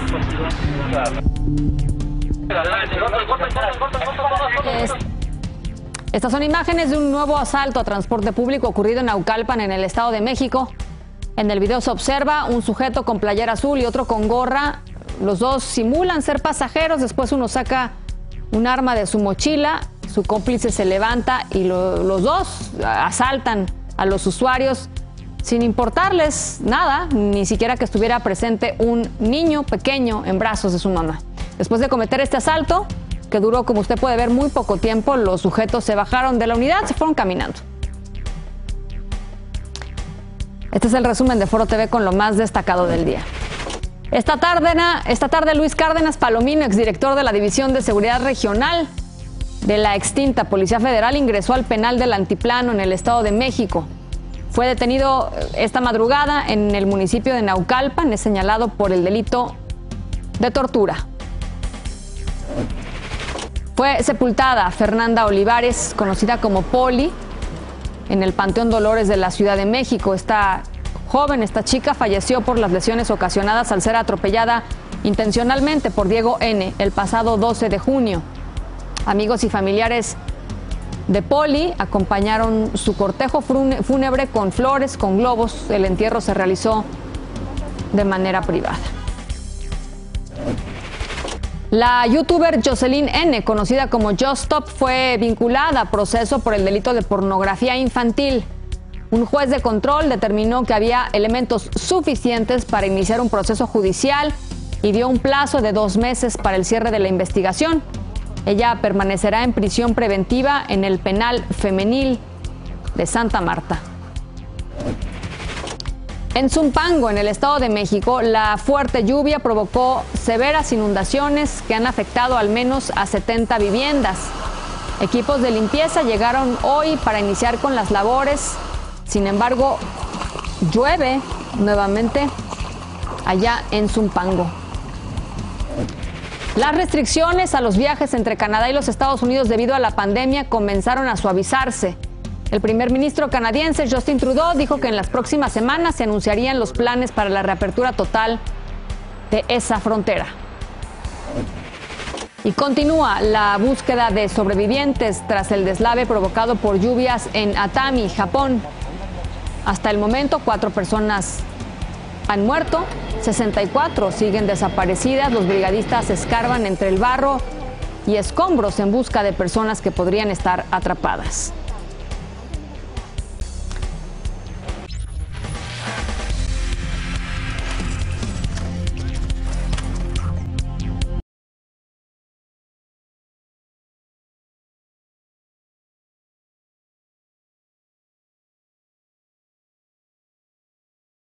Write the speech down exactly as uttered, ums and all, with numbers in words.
Estas son imágenes de un nuevo asalto a transporte público ocurrido en Naucalpan, en el Estado de México. En el video se observa un sujeto con playera azul y otro con gorra. Los dos simulan ser pasajeros, después uno saca un arma de su mochila, su cómplice se levanta y lo, los dos asaltan a los usuarios sin importarles nada, ni siquiera que estuviera presente un niño pequeño en brazos de su mamá. Después de cometer este asalto, que duró, como usted puede ver, muy poco tiempo, los sujetos se bajaron de la unidad, se fueron caminando. Este es el resumen de Foro T V con lo más destacado del día. Esta tarde, esta tarde Luis Cárdenas Palomino, exdirector de la División de Seguridad Regional de la extinta Policía Federal, ingresó al penal del Altiplano en el Estado de México. Fue detenido esta madrugada en el municipio de Naucalpan, es señalado por el delito de tortura. Fue sepultada Fernanda Olivares, conocida como Poli, en el Panteón Dolores de la Ciudad de México. Esta joven, esta chica, falleció por las lesiones ocasionadas al ser atropellada intencionalmente por Diego N. el pasado doce de junio. Amigos y familiares de Poli acompañaron su cortejo fúnebre con flores, con globos. El entierro se realizó de manera privada. La youtuber Jocelyn N., conocida como Just Stop, fue vinculada a proceso por el delito de pornografía infantil. Un juez de control determinó que había elementos suficientes para iniciar un proceso judicial y dio un plazo de dos meses para el cierre de la investigación. Ella permanecerá en prisión preventiva en el penal femenil de Santa Marta. En Zumpango, en el Estado de México, la fuerte lluvia provocó severas inundaciones que han afectado al menos a setenta viviendas. Equipos de limpieza llegaron hoy para iniciar con las labores. Sin embargo, llueve nuevamente allá en Zumpango. Las restricciones a los viajes entre Canadá y los Estados Unidos debido a la pandemia comenzaron a suavizarse. El primer ministro canadiense Justin Trudeau dijo que en las próximas semanas se anunciarían los planes para la reapertura total de esa frontera. Y continúa la búsqueda de sobrevivientes tras el deslave provocado por lluvias en Atami, Japón. Hasta el momento, cuatro personas han muerto, sesenta y cuatro siguen desaparecidas. Los brigadistas escarban entre el barro y escombros en busca de personas que podrían estar atrapadas.